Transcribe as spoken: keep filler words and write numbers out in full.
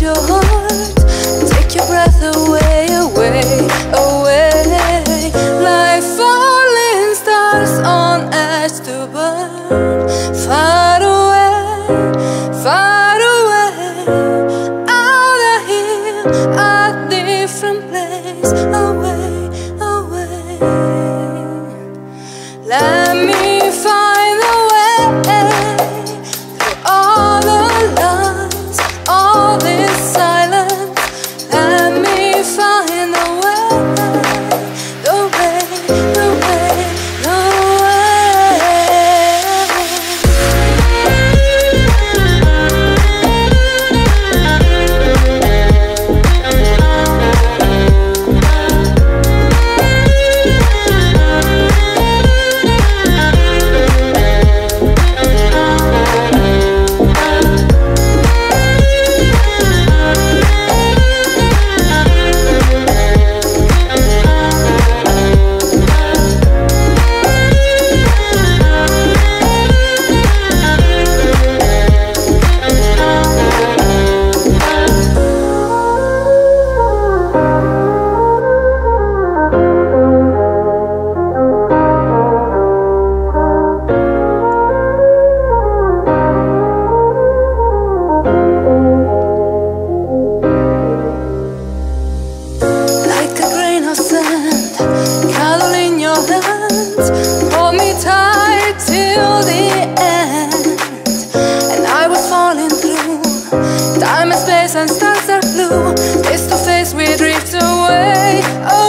your heart, take your breath away, away, away. Like falling stars on edge to burn. Far away, far away, out of here, a different place. Away, away. Let me find a way through all the lies, all this silence. Let me find a way, the way, the way, the time and space and stars are blue. Face to face we drift away.